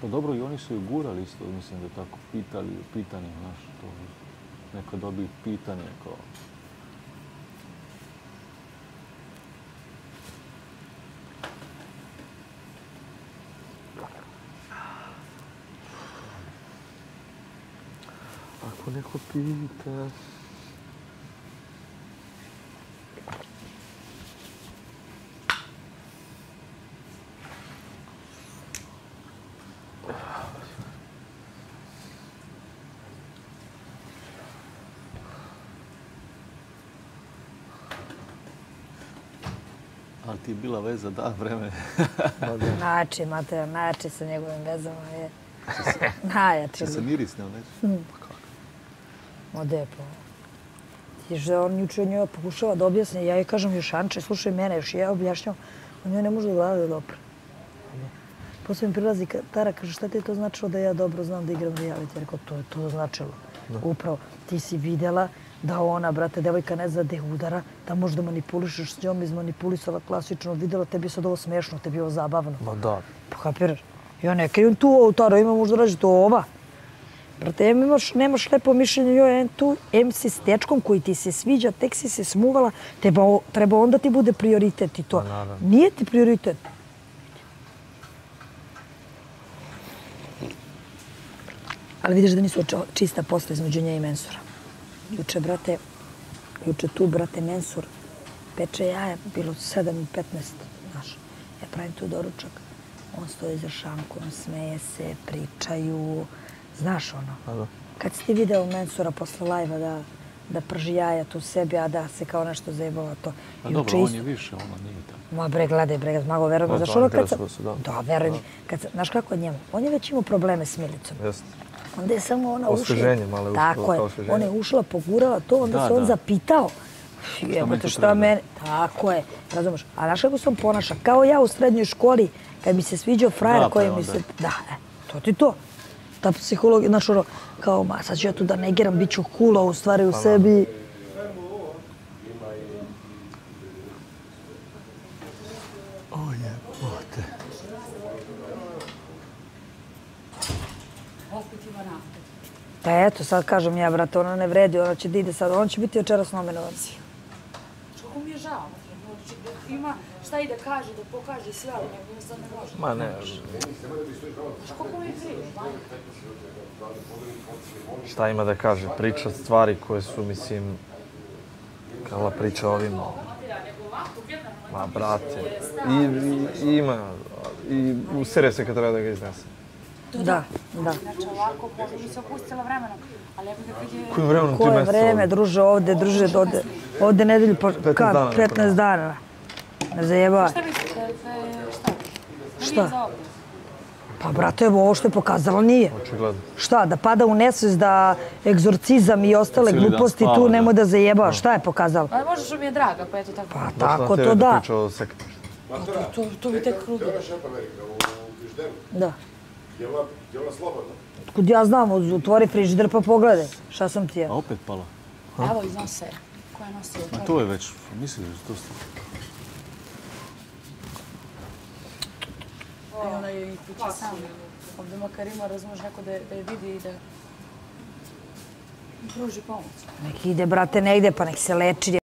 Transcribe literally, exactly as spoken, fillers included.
Pa dobro, i oni su ju gurali isto, mislim da tako pitali, pitanje, znaš, to neka dobije pitanje kao... Ako neko pita... Ali ti je bila veza, da, vreme. Najjači, Mateo, najjači sa njegovim vezama je. Najjači. Se miris, ne, neće? Pa kako? Odepo. Jer što on juče od njega pokušava da objasni, ja joj kažem još Anče, slušaj mene, još ja objašnjam, on njoj ne može da gleda da opre. Poslije mi prilazi Tara, kaže šta ti je to značilo da ja dobro znam da igram reality? Ja rekao, to je to značilo. Upravo, ti si vidjela da ona, brate, devojka ne zna gde udara, da može da manipulišeš s njom, izmanipulisala klasično, vidjela, tebi je sad ovo smešno, tebi je ovo zabavno. Ma da. Pa kapiraš? Ja ne krijem tu ovu Tara, ima možda rađe to ova. Brate, em imaš, nemaš lepo mišljenje njoj, em tu, em si s dečkom koji ti se sviđa, tek si se smuvala, treba, treba onda ti bude prioritet i to. Nije ti prioritet. Ali vidiš da nisu čista posla između nje i Mensura. Juče, brate, juče tu, brate, Mensur peče jaja, bilo sedam i petnaest, znaš. Ja pravim tu doručak. On stoji za šankom, smeje se, pričaju, znaš ono. Kad si ti video Mensura posle lajva da, da prži jaja tu sebi, a da se kao nešto zajebava to. A dobro, on je više, ona nije tako. Ma bre, gledaj, bre, Zmago, veruj mi. Znaš ono kad sam... Da, veruj mi. Znaš kako je njemu? On je već imao probleme s Milicom. Jeste. Onda je samo ona ušla. Osveženje malo je ušla. Tako je. Ona je ušla, pogurala to, onda se on zapitao. Jebote, šta mene... Tako je. Razumeš? A znaš kako se on ponaša? Kao ja u srednjoj školi, kad mi se sviđao frajer koji mi se... Da, e, to ti to. Ta psihologija, znaš ono, kao, ma sad ću ja tu da negiram, bit ću kula u stvari u sebi. O jebote. Pa eto, sad kažem ja, brate, ona ne vredi, ona će da ide sad, ona će biti večeras nominovan. Kako mi je žao, ima šta i da kaže, da pokaže sve, ali nego sad ne može. Ma ne. Kako mi je krivo? Šta ima da kaže? Priča stvari koje su, mislim, kala priča ovim... Ma, brate. I ima... I usere se kad treba da ga iznese. Da, da. Znači ovako, možda bi se opustila vremenom, ali ja bih ga vidio... Kojim vremenom ti Koje mjesto? vreme, druže, ovde, druže, ovde, ovde nedelju, kad, petnaest dana. Ne zajebava. Šta mislite, šta? Šta? Pa, brate, ovo što je pokazala nije. Očigledno. Šta, da pada u nesvest, da egzorcizam i ostale gluposti tu nemoj da zajebava. Šta je pokazala? Ali možda što mi je draga, pa eto tako. Pa, tako to da. Priča o sekti. To bi tek krudo. Da. Je ona slobodna? Kud ja znam, otvori frižider pa pogledaj. Šta sam ti ja? A opet pala. Evo iznose. Koja nosi? Ma to je već, mislim da je to stvarno. I ona je i kuća sama. Ovdje makar ima, razumeš, neko da je vidi i da pruži pomoć. Nek ide, brate, negde, pa nek se leči.